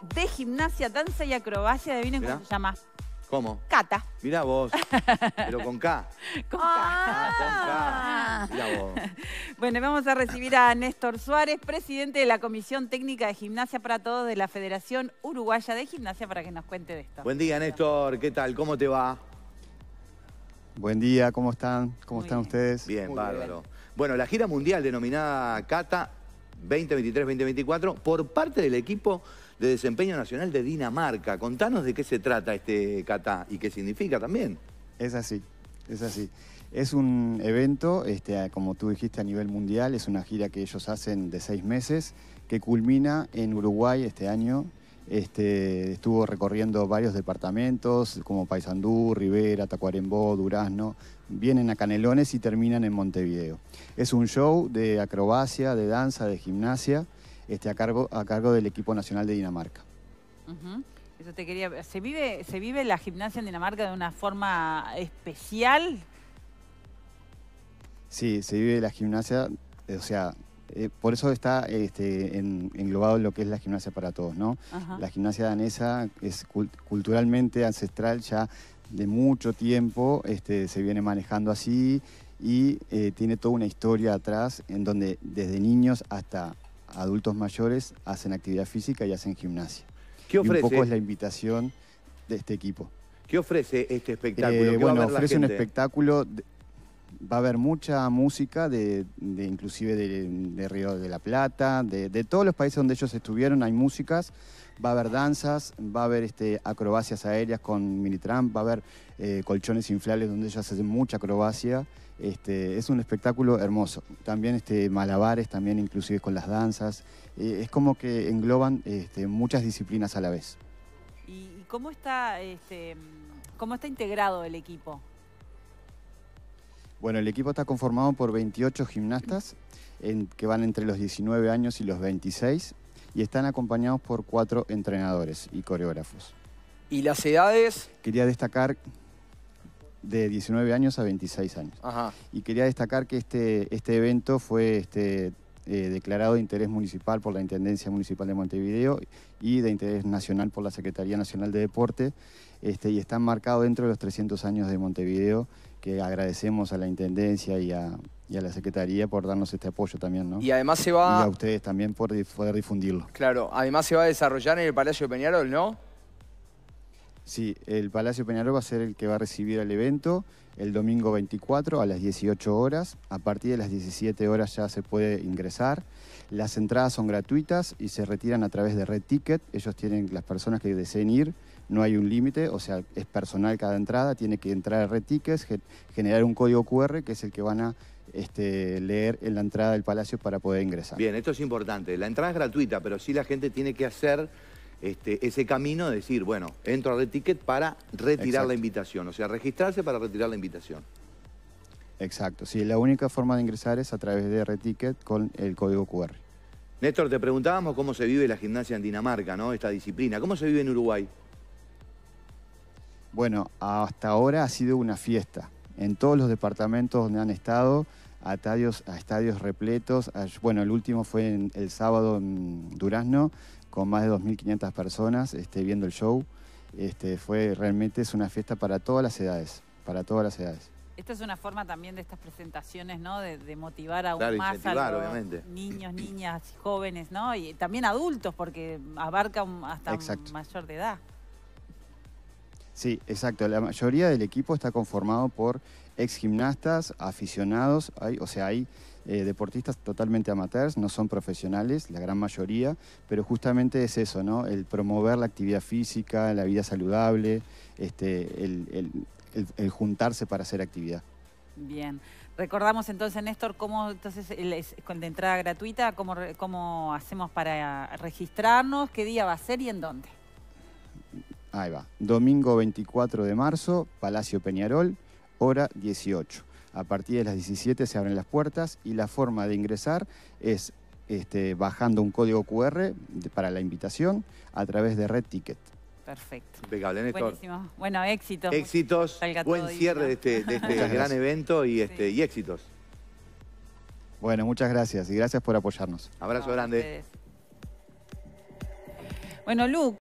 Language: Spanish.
de gimnasia, danza y acrobacia. ¿Adivinen cómo se llama? ¿Cómo? Cata. Mirá vos, pero con K. Con K. Ah, con K. Mirá vos. Bueno, vamos a recibir a Néstor Suárez, presidente de la Comisión Técnica de Gimnasia para Todos de la Federación Uruguaya de Gimnasia, para que nos cuente de esto. Buen día, Néstor. ¿Qué tal? ¿Cómo te va? Buen día, ¿cómo están? ¿Cómo están ustedes? Bien, Muy bárbaro. bien. Bueno, la gira mundial denominada Cata 2023-2024 por parte del equipo de desempeño nacional de Dinamarca. Contanos de qué se trata este Cata y qué significa también. Es así, es así. Es un evento, como tú dijiste, a nivel mundial. Es una gira que ellos hacen de 6 meses, que culmina en Uruguay este año. Estuvo recorriendo varios departamentos, como Paysandú, Rivera, Tacuarembó, Durazno. Vienen a Canelones y terminan en Montevideo. Es un show de acrobacia, de danza, de gimnasia, a cargo del equipo nacional de Dinamarca. Eso te quería... ¿Se vive la gimnasia en Dinamarca de una forma especial? Sí, se vive la gimnasia, o sea, por eso está englobado en lo que es la gimnasia para todos, ¿no? Ajá. La gimnasia danesa es culturalmente ancestral, ya de mucho tiempo se viene manejando así y tiene toda una historia atrás en donde desde niños hasta adultos mayores hacen actividad física y hacen gimnasia. ¿Qué ofrece? Y un poco es la invitación de este equipo. ¿Qué ofrece este espectáculo? Bueno, ofrece un espectáculo... Va a haber mucha música, inclusive de Río de la Plata, de todos los países donde ellos estuvieron hay músicas, va a haber danzas, va a haber acrobacias aéreas con mini-tramp, va a haber colchones inflables donde ellos hacen mucha acrobacia. Es un espectáculo hermoso. También malabares, también inclusive con las danzas. Es como que engloban muchas disciplinas a la vez. ¿Y cómo está integrado el equipo? Bueno, el equipo está conformado por 28 gimnastas que van entre los 19 años y los 26 y están acompañados por 4 entrenadores y coreógrafos. ¿Y las edades? Quería destacar de 19 años a 26 años. Ajá. Y quería destacar que este evento fue declarado de interés municipal por la Intendencia Municipal de Montevideo y de interés nacional por la Secretaría Nacional de Deporte y está marcado dentro de los 300 años de Montevideo, que agradecemos a la Intendencia y a la Secretaría por darnos este apoyo también, ¿no? Y además se va... Y a ustedes también por poder difundirlo. Claro, además se va a desarrollar en el Palacio de Peñarol, ¿no? Sí, el Palacio Peñarol va a ser el que va a recibir el evento el domingo 24 a las 18 horas. A partir de las 17 horas ya se puede ingresar. Las entradas son gratuitas y se retiran a través de Red Ticket. Ellos tienen, las personas que deseen ir, no hay un límite, o sea, es personal cada entrada, tiene que entrar a Red Tickets, generar un código QR que es el que van a leer en la entrada del Palacio para poder ingresar. Bien, esto es importante. La entrada es gratuita, pero sí la gente tiene que hacer ese camino de decir, bueno, entro a Red Ticket para retirar Exacto. la invitación, o sea, registrarse para retirar la invitación. Exacto, sí, la única forma de ingresar es a través de Red Ticket con el código QR. Néstor, te preguntábamos cómo se vive la gimnasia en Dinamarca, ¿no? Esta disciplina. ¿Cómo se vive en Uruguay? Bueno, hasta ahora ha sido una fiesta. En todos los departamentos donde han estado, a estadios repletos. Bueno, el último fue el sábado en Durazno, con más de 2.500 personas viendo el show. Realmente es una fiesta para todas las edades, Esta es una forma también de estas presentaciones, ¿no? De motivar aún Claro, más incentivar, a los obviamente. niños, niñas, jóvenes, ¿no? Y también adultos, porque abarca hasta Exacto. un mayor de edad. Sí, exacto. La mayoría del equipo está conformado por ex gimnastas, aficionados. Hay deportistas totalmente amateurs, no son profesionales, la gran mayoría, pero justamente es eso, ¿no? El promover la actividad física, la vida saludable, el juntarse para hacer actividad. Bien. Recordamos entonces, Néstor, cómo entonces con de entrada gratuita, cómo hacemos para registrarnos, qué día va a ser y en dónde. Ahí va. Domingo 24 de marzo, Palacio Peñarol, hora 18. A partir de las 17 se abren las puertas y la forma de ingresar es bajando un código QR para la invitación a través de Red Ticket. Perfecto. Impecable, Néstor. Buenísimo. Bueno, éxitos. Éxitos, Salga buen todo cierre de divino. este gran gracias. evento y Sí. y éxitos. Bueno, muchas gracias y gracias por apoyarnos. Abrazo No, grande. ustedes. Bueno, Lu,